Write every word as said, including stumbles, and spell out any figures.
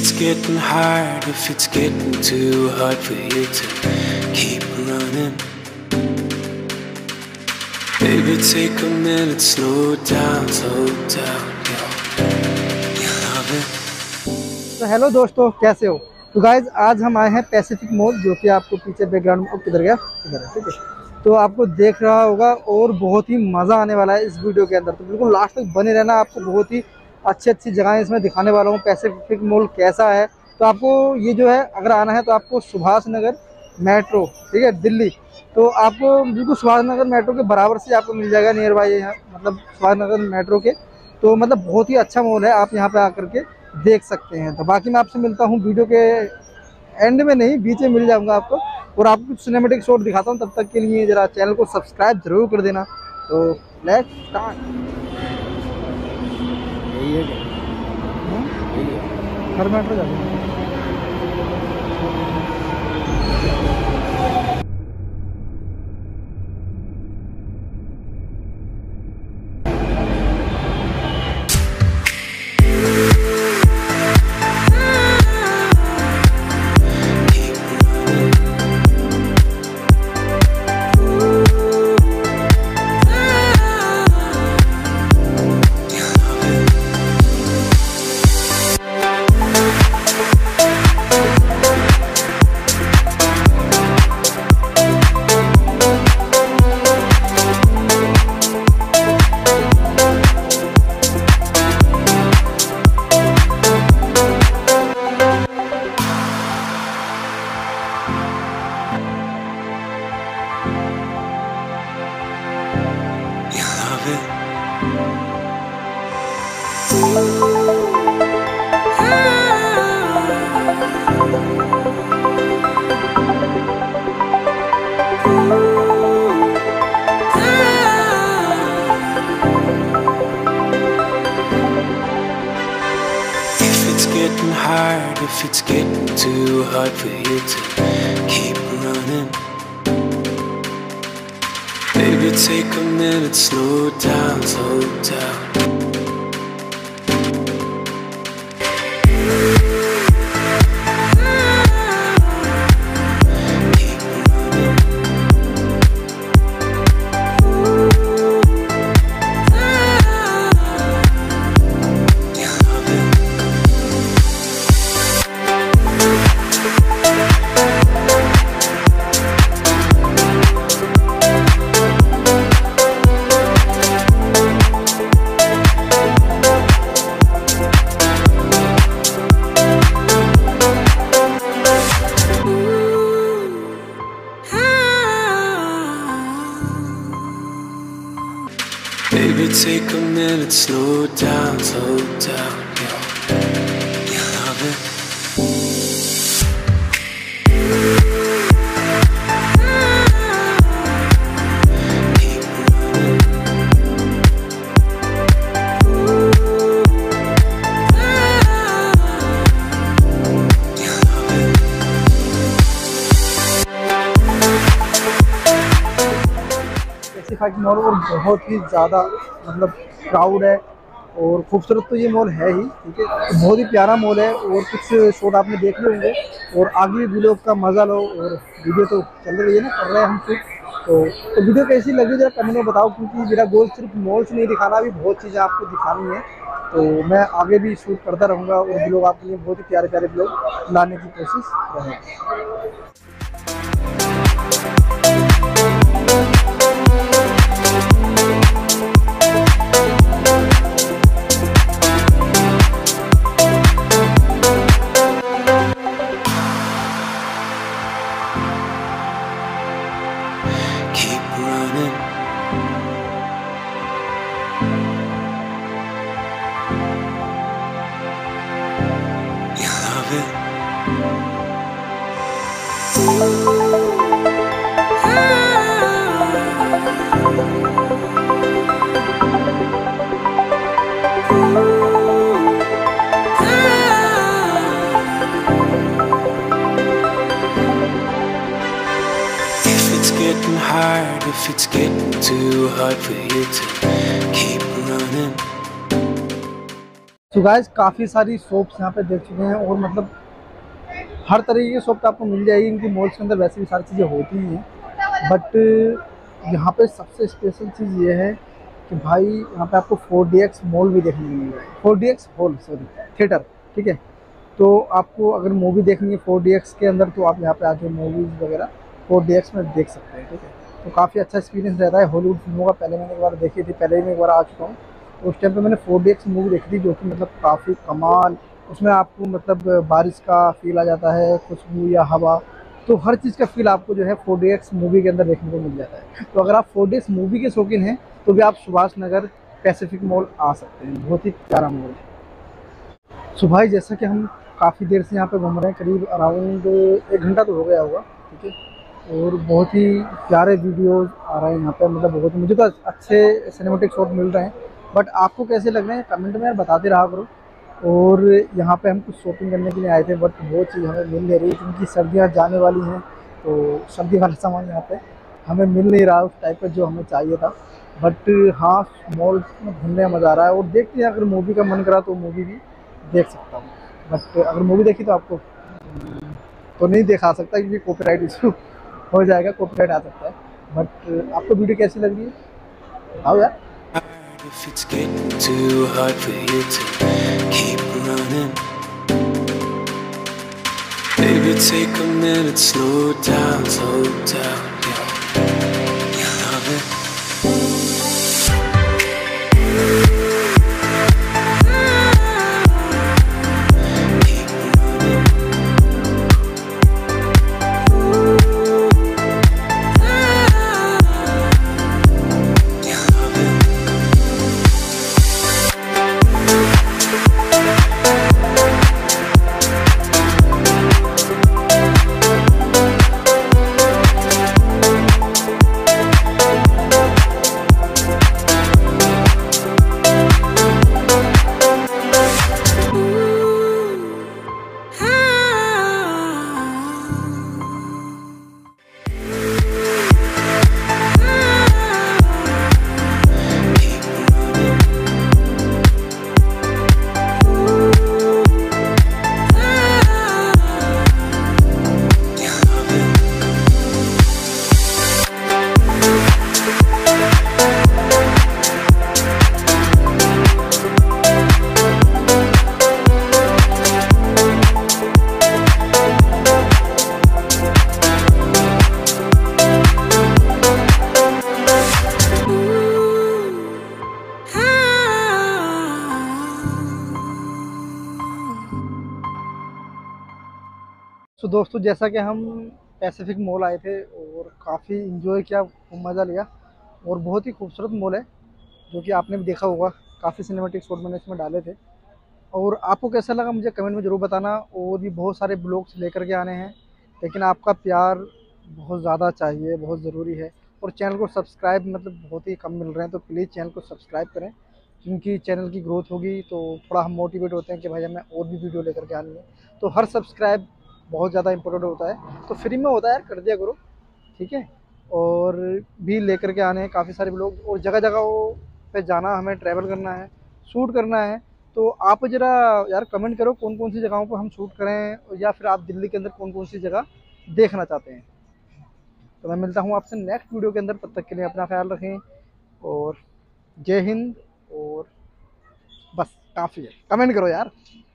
it's getting hard, if it's getting too hard for you to keep running, baby, take a minute, slow down, slow down, yo, you love it. तो hello दोस्तों, कैसे हो? तो guys आज हम आए हैं पैसिफिक मॉल, जो कि आपको पीछे बैकग्राउंड में किधर गया किधर है, ठीक है। तो आपको देख रहा होगा और बहुत ही मज़ा आने वाला है इस वीडियो के अंदर, तो बिल्कुल लास्ट तक बने रहना। आपको बहुत ही अच्छी अच्छी जगहें इसमें दिखाने वाला हूँ, पैसिफिक मॉल कैसा है। तो आपको ये जो है अगर आना है तो आपको सुभाष नगर मेट्रो, ठीक है, दिल्ली, तो आपको बिल्कुल सुभाष नगर मेट्रो के बराबर से आपको मिल जाएगा, नियर बाई यहाँ, मतलब सुभाष नगर मेट्रो के। तो मतलब बहुत ही अच्छा मॉल है, आप यहाँ पे आकर के देख सकते हैं। तो बाकी मैं आपसे मिलता हूँ वीडियो के एंड में, नहीं बीच में मिल जाऊंगा आपको, और आपको कुछ सिनेमेटिक शॉट दिखाता हूँ। तब तक के लिए जरा चैनल को सब्सक्राइब जरूर कर देना। तो लेट्स स्टार्ट। यही है हर मेट्रो जाते हैं। Getting hard, if it's getting too hard for you to keep running, baby, take a minute, slow down, slow down. Baby, take a minute, slow down, slow down, yo, you love it. Keep running. You love it. Pacific mall और बहुत ही ज़्यादा मतलब crowd है, और खूबसूरत तो ये mall है ही, ठीक है। तो बहुत ही प्यारा मॉल है, और कुछ शॉट आपने देख लिए होंगे, और आगे वीडियो का मज़ा लो। और वीडियो तो चल रही है ना, कर रहे हैं हम शूट। तो, तो वीडियो कैसी लगी जरा कमेंट में बताओ, क्योंकि मेरा गोल सिर्फ मॉल से नहीं दिखाना, भी बहुत चीज़ें आपको दिखानी है। तो मैं आगे भी शूट करता रहूँगा, और ब्लॉग आपके लिए बहुत ही प्यारे प्यारे ब्लॉग लाने की कोशिश रहेगी। Keep running. You love it. Getting hard, if it's getting too hard for you to keep running, तो गाइस काफ़ी सारी शॉप्स यहाँ पे देख चुके हैं और मतलब हर तरीके की शॉप तो आपको मिल जाएगी, इनकी मॉल्स के अंदर वैसे भी सारी चीज़ें होती ही हैं। बट यहाँ पे सबसे स्पेशल चीज़ ये है कि भाई यहाँ पे आपको फोर डी एक्स मॉल भी देखने को मिल रहा है, four D X hall sorry theatre, ठीक है। तो आपको अगर मूवी देखनी है फोर डी एक्स के अंदर तो आप यहाँ पे आके मूवीज़ वगैरह फोर डी एक्स में देख सकते हैं, ठीक है। तो काफ़ी अच्छा एक्सपीरियंस रहता है हॉलीवुड फिल्मों का। पहले मैंने एक बार देखी थी, पहले ही मैं एक बार आ चुका हूँ। तो उस टाइम पे मैंने फोर डी एक्स मूवी देखी थी जो कि मतलब काफ़ी कमाल, उसमें आपको मतलब बारिश का फील आ जाता है, खुशबू या हवा, तो हर चीज़ का फील आपको जो है फोर डी एक्स मूवी के अंदर देखने को मिल जाता है। तो अगर आप फोर डी एक्स मूवी के शौकीन हैं तो भी आप सुभाष नगर पैसिफिक मॉल आ सकते हैं, बहुत ही प्यारा मॉल है। सो भाई जैसा कि हम काफ़ी देर से यहाँ पे घूम रहे हैं, करीब अराउंड एक घंटा तो हो गया होगा, ठीक है। और बहुत ही प्यारे वीडियोस आ रहे हैं यहाँ पे, मतलब बहुत मुझे तो अच्छे सिनेमेटिक शॉट मिल रहे हैं। बट आपको कैसे लग रहे हैं कमेंट में यार बताते रहा करो। और यहाँ पे हम कुछ शॉपिंग करने के लिए आए थे बट वो चीज़ हमें मिल नहीं रही क्योंकि सर्दियाँ जाने वाली हैं, तो सर्दी वाला सामान यहाँ पे हमें मिल नहीं रहा उस टाइप का जो हमें चाहिए था। बट हाँ, मॉल में घूमने में मज़ा आ रहा है और देखते हैं अगर मूवी का मन करा तो मूवी भी देख सकता हूँ। बट अगर मूवी देखी तो आपको तो नहीं दिखा सकता क्योंकि कॉपीराइट इशू हो जाएगा, कॉपीराइट आ सकता है। बट आपको वीडियो कैसी लग रही है आओ यार। If it's getting too hard for you to keep running, baby, take a minute, slow down, slow down, yeah. You love it. तो दोस्तों जैसा कि हम पैसिफिक मॉल आए थे और काफ़ी इन्जॉय किया, खूब मज़ा लिया और बहुत ही खूबसूरत मॉल है जो कि आपने भी देखा होगा। काफ़ी सिनेमेटिक शॉट मैंने इसमें डाले थे और आपको कैसा लगा मुझे कमेंट में ज़रूर बताना। और भी बहुत सारे ब्लॉग्स लेकर के आने हैं लेकिन आपका प्यार बहुत ज़्यादा चाहिए, बहुत ज़रूरी है। और चैनल को सब्सक्राइब मतलब बहुत ही कम मिल रहे हैं तो प्लीज़ चैनल को सब्सक्राइब करें क्योंकि चैनल की ग्रोथ होगी तो थोड़ा हम मोटिवेट होते हैं कि भाई हमें और भी वीडियो लेकर के आनी है। तो हर सब्सक्राइब बहुत ज़्यादा इंपॉर्टेंट होता है, तो फ्री में होता है यार, कर दिया करो, ठीक है। और भी लेकर के आने हैं काफ़ी सारे लोग और जगह जगह पे जाना, हमें ट्रैवल करना है, शूट करना है। तो आप ज़रा यार कमेंट करो कौन कौन सी जगहों पर हम शूट करें या फिर आप दिल्ली के अंदर कौन कौन सी जगह देखना चाहते हैं। तो मैं मिलता हूँ आपसे नेक्स्ट वीडियो के अंदर, तब तक के लिए अपना ख्याल रखें और जय हिंद। और बस काफ़ी है, कमेंट करो यार।